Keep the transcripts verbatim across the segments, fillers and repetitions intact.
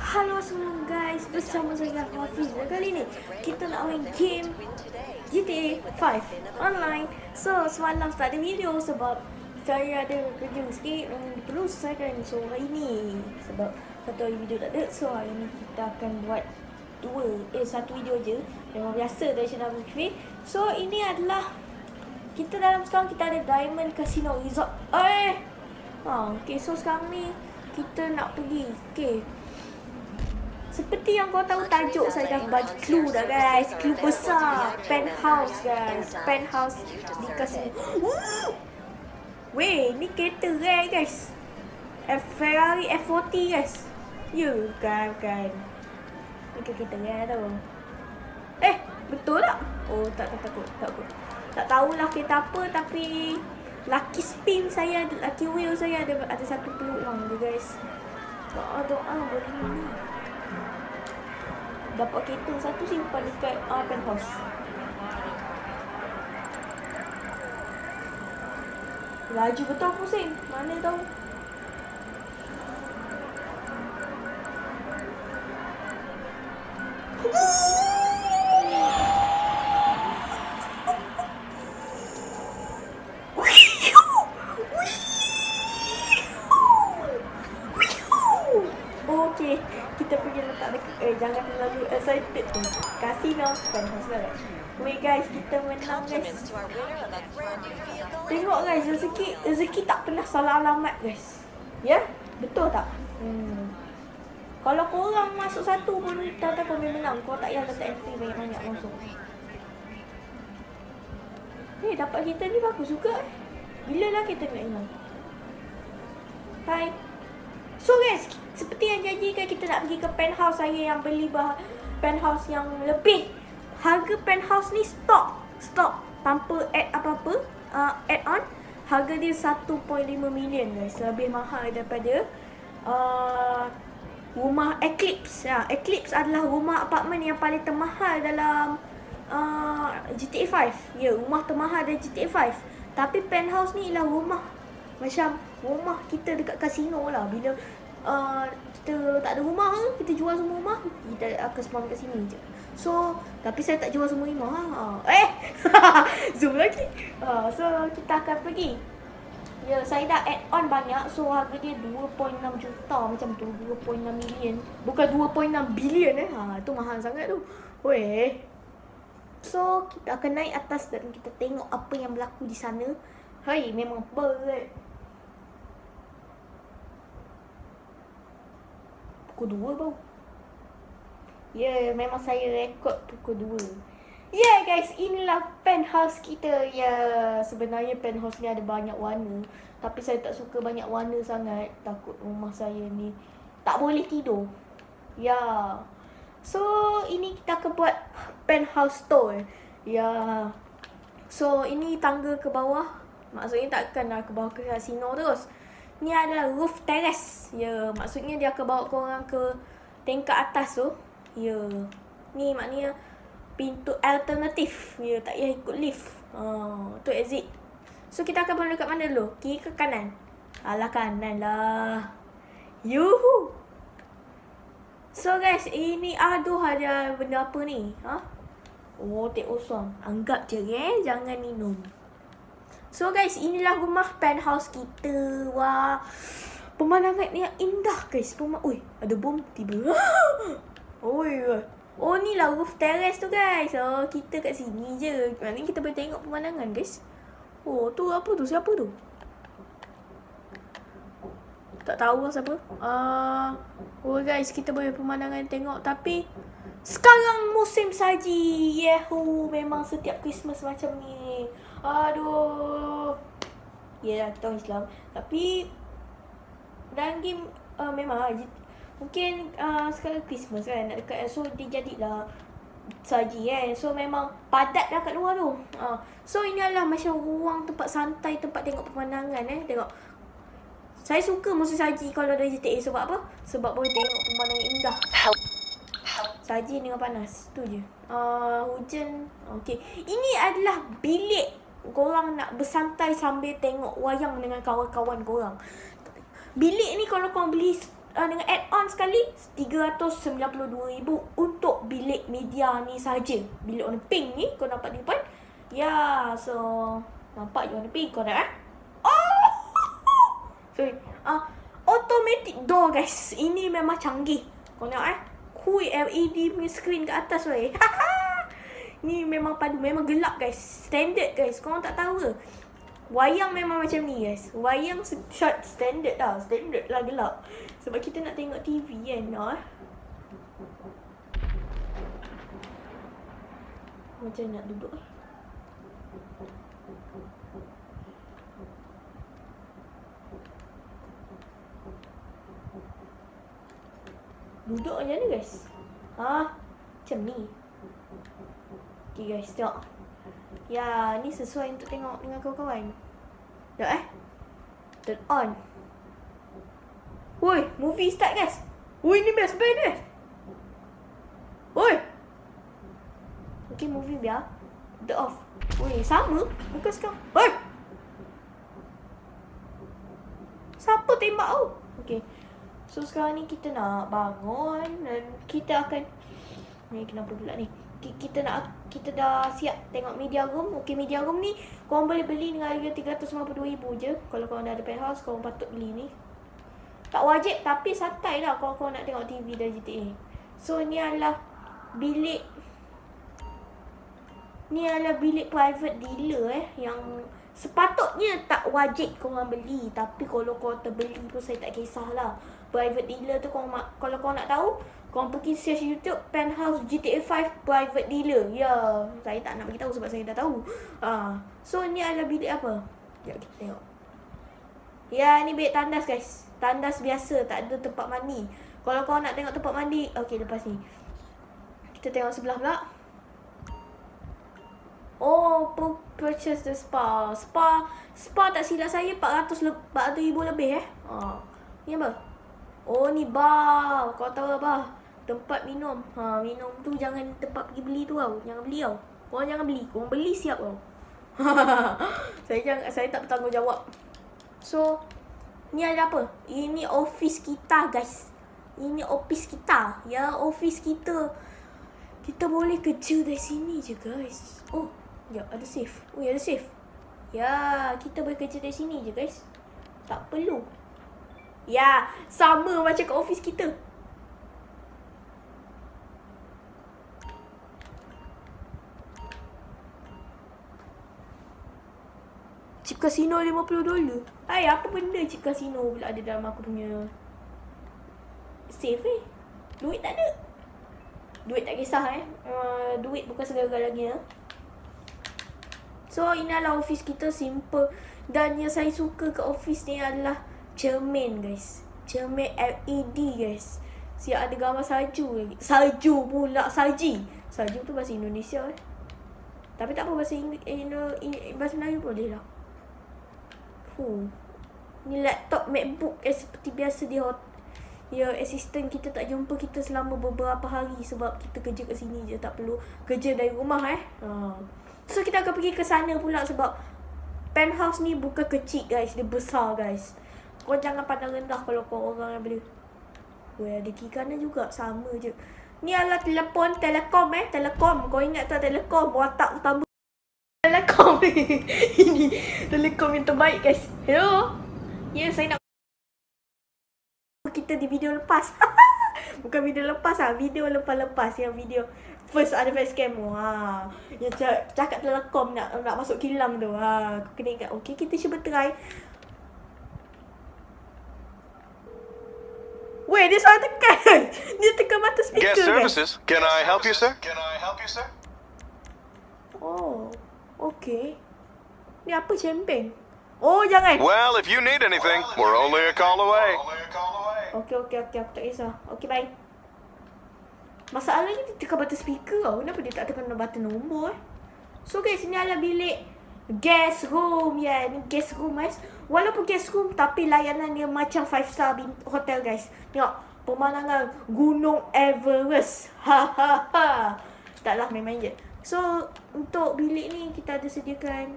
Halo semua guys, bersama saya Hafiz. Dan kali ni kita nak main game G T A five online. So semalam tak ada video sebab saya ada kerja sikit yang perlu selesaikan. So hari ni sebab satu hari video tak ada, so hari ni kita akan buat dua eh satu video je. Memang biasa dari channel Hafiz Cafe. So ini adalah kita dalam sekarang kita ada Diamond Casino Resort. Eh ha, okay, so sekarang ni kita nak pergi. Okay, seperti yang kau tahu tajuk saya dah bagi clue dah guys. Clue besar. Penthouse guys. Penthouse di casino. Weh, ni kereta rare guys. F Ferrari F forty guys. Ya, bukan, bukan. Ni kereta rare tau. Eh, betul tak? Oh, tak, tak takut. Tak takut. Tak tahulah kereta apa tapi lucky spin saya, lucky wheel saya ada ada satu peluang je guys. Doa doa boleh ni. Dapat kereta satu simpan dekat uh, penthouse. Laju betul pusing. Mana tahu. Okey, kita pergi letak dekat eh jangan terlalu excited tu. Casino penthouse lah. Wait guys, kita menang guys. Tengok guys, rezeki rezeki tak pernah salah alamat guys. Ya? Yeah? Betul tak? Hmm. Kalau korang masuk satu pun tak kau menang. Kau tak payah letak entry banyak-banyak masuk. Eh, dapat kereta ni bagus juga. Bila lah kita nak hilang? Hai. So guys, seperti yang janjikan kita nak pergi ke penthouse saya yang beli bah penthouse yang lebih. Harga penthouse ni stop. Stop. Tanpa add apa-apa. Uh, add on. Harga dia satu perpuluhan lima million guys. Lebih mahal daripada uh, rumah Eclipse. Ya, Eclipse adalah rumah apartmen yang paling termahal dalam uh, G T A five. Ya, rumah termahal dalam G T A five. Tapi penthouse ni ialah rumah macam rumah kita dekat kasino lah. Bila uh, kita tak ada rumah, kita jual semua rumah, kita akan spawn kat sini je. So, tapi saya tak jual semua rumah. Ha. Eh, zoom lagi. Uh, so, kita akan pergi. Ya, saya dah add on banyak. So, harga dia dua perpuluhan enam juta macam tu. dua perpuluhan enam million. Bukan dua perpuluhan enam bilion eh. Ha, tu mahal sangat tu. Weh. So, kita akan naik atas dan kita tengok apa yang berlaku di sana. Hai, memang berat. Pukul dua bau. Ya, yeah, memang saya rekod pukul dua. Ya yeah, guys, inilah penthouse kita. Ya, yeah, sebenarnya penthouse ni ada banyak warna. Tapi saya tak suka banyak warna sangat. Takut rumah saya ni tak boleh tidur. Ya. Yeah. So, ini kita akan buat penthouse tour. Ya. Yeah. So, ini tangga ke bawah. Maksudnya takkan nak ke bawah ke kasino terus. Ni adalah roof terrace. Ya, maksudnya dia akan bawa korang ke tingkat atas tu. Ya. Ni maknanya pintu alternatif. Ya, tak payah ikut lift. Oh, tu exit. So kita akan berada kat mana dulu? Kiri ke kanan? Alah kanan lah. Yuhu. So guys, ini aduh ada benda apa ni? Ha? Oh, teh kosong. Anggap je eh, jangan minum. So guys, inilah rumah penthouse kita. Wah. Pemandangan ni yang indah guys. Pemang Ui, ada bom tiba. Oi. Oh, ni lah roof terrace tu guys. Oh, kita kat sini je. Maknanya kita boleh tengok pemandangan guys. Oh, tu apa tu? Siapa tu? Tak tahu lah siapa. Ah, uh, oh guys, kita boleh pemandangan tengok. Tapi sekarang musim saji. Yehu, memang setiap Christmas macam ni. Aduh. Ya, yeah, kita orang Islam. Tapi dalam game uh, memang mungkin uh, sekarang Christmas kan nak dekat, so dia jadilah saji kan. So memang padat dah kat luar tu. Uh, so ini adalah macam ruang tempat santai, tempat tengok pemandangan eh. Tengok. Saya suka musim saji kalau ada G T A sebab apa? Sebab boleh tengok pemandangan indah. Saji dengan panas. Tu je. Uh, hujan. Okey. Ini adalah bilik korang nak bersantai sambil tengok wayang dengan kawan-kawan korang. Bilik ni kalau korang beli uh, dengan add-on sekali tiga ratus sembilan puluh dua ribu untuk bilik media ni saja. Bilik warna pink ni kau nampak di depan. Ya, so nampak je warna pink kau nak eh? Oh! Sorry. Ah, uh, automatic door guys. Ini memang canggih. Kau tengok eh. Hui L E D punya screen kat atas weh. Ni memang padu, memang gelap guys. Standard guys. Korang tak tahu ke? Wayang memang macam ni guys. Wayang standard lah. Standard lah gelap. Sebab kita nak tengok T V kan. No, eh? Macam nak duduk eh. Duduk macam ni guys. Ha? Macam ni. Okay guys, tengok. Ya, ni sesuai untuk tengok dengan kawan-kawan. Tengok eh. Turn on. Woi, movie start guys. Woi, ni best band guys. Woi. Okay, movie biar. The off. Woi, sama. Bukan sekarang. Woi. Siapa tembak tu? Okay. So sekarang ni kita nak bangun dan kita akan ni kenapa pula ni? Kita nak kita dah siap tengok media room. Okey, media room ni korang boleh beli dengan harga tiga ratus lima puluh dua ribu je. Kalau korang dah ada penthouse, korang patut beli ni. Tak wajib tapi santai lah kalau korang nak tengok T V dari G T A. So ni adalah bilik Ni adalah bilik private dealer eh yang sepatutnya tak wajib korang beli, tapi kalau korang terbeli pun saya tak kisahlah. Private dealer tu korang, kalau korang nak tahu, korang pergi search YouTube Penthouse G T A five private dealer. Ya, saya tak nak beritahu sebab saya dah tahu. Ah, so ni adalah bilik apa? Sekejap kita tengok. Ya, ni bilik tandas guys. Tandas biasa, tak ada tempat mandi. Kalau korang nak tengok tempat mandi, okey lepas ni. Kita tengok sebelah pula. Oh, purchase the spa. Spa, spa tak silap saya empat ratus ribu lebih eh. Ha. Ni apa? Oh, ni bar. Kau tahu apa? Tempat minum. Ha, minum tu jangan tempat pergi beli tu tau. Jangan beli tau. Korang jangan beli. Korang beli siap tau. saya jangan, saya tak bertanggungjawab. So, ni ada apa? Ini office kita guys. Ini office kita. Ya, office kita. Kita boleh kerja dari sini je guys. Oh, ya ada safe. Oh, ya ada safe. Ya, kita boleh kerja dari sini je guys. Tak perlu. Ya, sama macam kat office kita. Chip casino lima puluh dolar. Hai, apa benda chip casino pula ada dalam aku punya safe eh? Duit tak ada. Duit tak kisah eh. Uh, duit bukan segala lagi ya. So, ini adalah office kita, simple. Dan yang saya suka ke office ni adalah cermin guys. Cermin L E D guys. Siap ada gambar salju lagi. Salju pula, salji. Salju tu bahasa Indonesia eh. Tapi tak apa, bahasa Inggeris, eh, bahasa Melayu boleh lah. Huh. Ni laptop MacBook eh, seperti biasa dia. Ya, assistant kita tak jumpa kita selama beberapa hari sebab kita kerja kat sini je, tak perlu kerja dari rumah eh. Ha. So kita akan pergi ke sana pula sebab penthouse ni bukan kecil guys, dia besar guys. Kau jangan pandang rendah kalau kau orang yang beli. Weh, ada kiri kanan juga, sama je. Ni adalah telefon, telekom eh, telekom. Kau ingat tak telekom, watak utama telekom ni. Ini telekom yang terbaik guys. Hello. Ya, yeah, saya nak kita di video lepas. Bukan video lepas lah, video lepas-lepas yang video first ada facecam tu. Ha. Yang cakap telekom nak nak masuk kilang tu. Ha, aku kena ingat. Okey, kita cuba try. Weh, dia salah tekan. Dia tekan mata speaker. Guest services. Guys. Can I help you, sir? Can I help you, sir? Oh, okey. Ni apa champagne? Oh, jangan. Well, if you need anything, we're only a call away. Okey, okey, okey. Aku tak kisah. Okey, bye. Masalahnya dia tekan button speaker tau. Kenapa dia tak tekan button nombor eh? So guys, ni adalah bilik guest room. Ya, yeah, ni guest room guys. Walaupun guest room, tapi layanan dia macam five star hotel guys. Tengok, pemandangan Gunung Everest. Ha ha ha. Taklah, main-main je. So, untuk bilik ni kita ada sediakan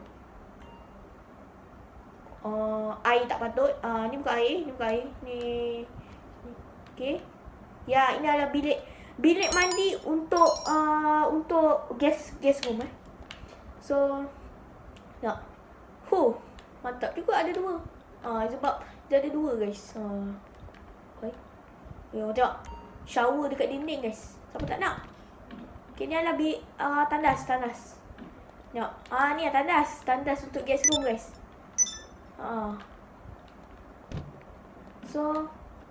uh, air tak patut. Uh, ni bukan air, ni bukan air. Ni, ni Okay. Ya, ini adalah bilik bilik mandi untuk uh, untuk guest guest room eh. So, nak. Huh, mantap juga ada dua. Ah, uh, sebab dia ada dua guys. Ah. Uh. Okay. Yo, tengok. Shower dekat dinding guys. Siapa tak nak? Okay, ni adalah bi uh, tandas, tandas. Tengok. Ah, ni lah tandas, tandas untuk guest room guys. Ah. So,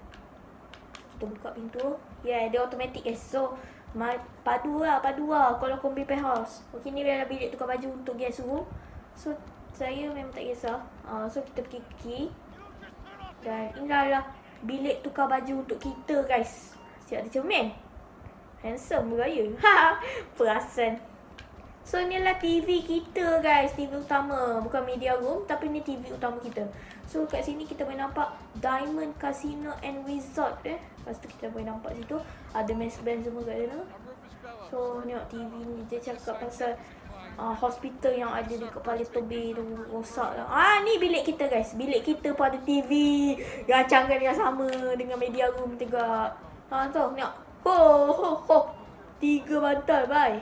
kita buka pintu. Ya, yeah, dia automatic guys. So, padu lah, padu lah kalau kombi penthouse. Okay, ni adalah bilik tukar baju untuk guest room. So, saya memang tak kisah. Uh, so, kita pergi key. Dan ini adalah bilik tukar baju untuk kita guys. Siap ada cermin. Handsome bergaya. Perasan. So, ni adalah T V kita guys. T V utama. Bukan media room, tapi ni T V utama kita. So, kat sini kita boleh nampak Diamond Casino and Resort eh. Lepas tu kita boleh nampak situ ada mass band semua kat sana. So, tengok T V ni. Dia cakap pasal uh, hospital yang ada di kepala Tobe tu rosak lah. Ah, ni bilik kita guys. Bilik kita pun ada T V. Rancangan yang sama dengan media room juga. Ha, tu tengok. Ho, ho, ho. Tiga bantal, bye.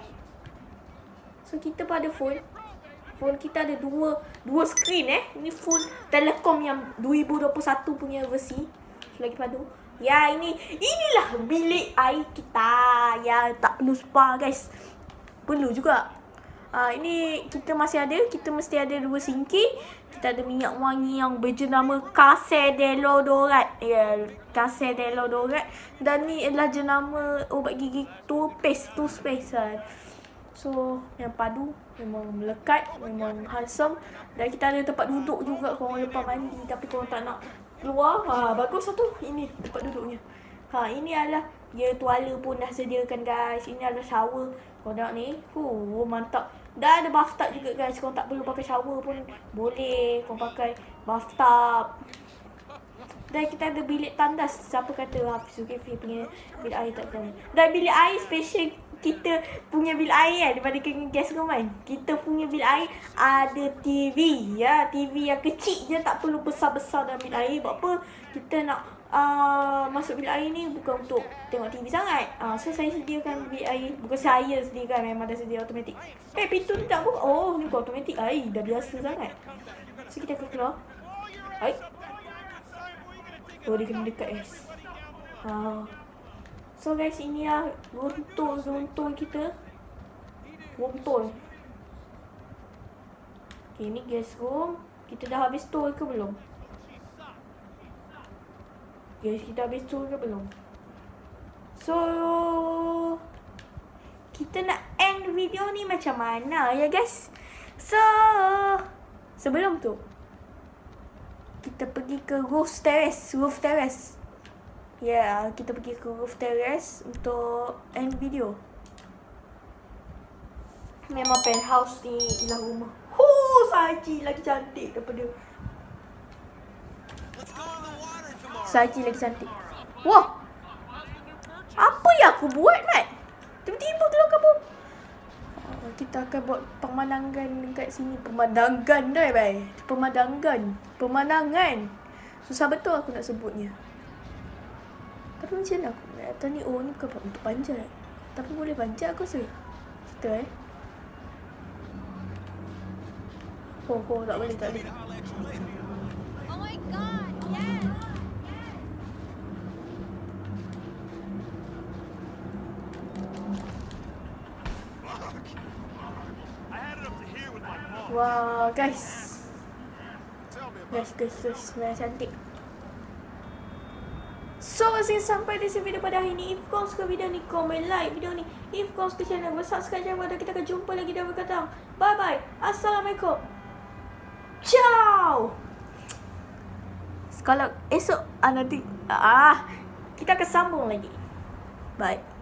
So, kita pun ada phone. Phone kita ada dua dua screen eh. Ini phone Telekom yang dua ribu dua puluh satu punya versi. Lagi padu. Ya, ini inilah bilik air kita. Ya, tak perlu spa guys. Perlu juga. Ah, ini kita masih ada, kita mesti ada dua sinki. Kita ada minyak wangi yang berjenama Case Delodorat. Ya, Case Delodorat. Dan ni adalah jenama ubat gigi toothpaste, toothpaste kan. So, yang padu memang melekat, memang handsome. Dan kita ada tempat duduk juga kalau orang lepas mandi tapi kalau tak nak keluar. Ha, bagus satu. Ini tempat duduknya. Ha, ini adalah ya tuala pun dah sediakan guys. Ini adalah shower. Kau nak ni. Huh, mantap. Dah ada bathtub juga guys. Kau tak perlu pakai shower pun boleh. Kau pakai bathtub. Dan kita ada bilik tandas. Siapa kata Hafiz Zulkifli punya bilik air tak tahu. Dan bilik air special kita punya bilik air kan, daripada dengan guest room kan. Kita punya bilik air ada T V ya. T V yang kecil je, tak perlu besar-besar dalam bilik air. Sebab apa? Kita nak uh, masuk bilik air ni bukan untuk tengok T V sangat. uh, So saya sediakan bilik air. Bukan saya sediakan, memang dah sedia automatik. Eh, pintu ni tak buka. Oh, ni bukan automatik. Air dah biasa sangat. So kita akan keluar. Hai. Oh, dia kena dekat guys. Haa. So guys, ini lah runtul-runtul kita. Runtul. Okay, ni guest room. Kita dah habis tour ke belum? Guys, kita habis tour ke belum? So, kita nak end video ni macam mana ya guys? So, sebelum tu, kita pergi ke roof terrace. Roof terrace. Ya, yeah, kita pergi ke roof terrace untuk end video. Memang penthouse ni ialah rumah. Huh, Saji lagi cantik daripada. Saji lagi cantik. Wah, apa yang aku buat, Mat? Tiba-tiba keluar kabur. Kita akan buat pemandangan dekat sini. Pemandangan dah, bye. Pemandangan. Pemandangan. Susah betul aku nak sebutnya. Tapi macam mana aku nak kata ni? Oh, ni bukan untuk panjat. Tapi boleh panjat aku rasa. Kita eh. Oh, oh, tak boleh, tak boleh. Oh my god, yes! Wow, guys. Guys, guys, guys. Memang cantik. So, saya sampai di sini video pada hari ini. If kau suka video ni, komen like video ni. If kau suka channel, subscribe channel pada kita akan jumpa lagi di video akan. Bye bye. Assalamualaikum. Ciao. Kalau esok ah, nanti ah kita akan sambung lagi. Bye.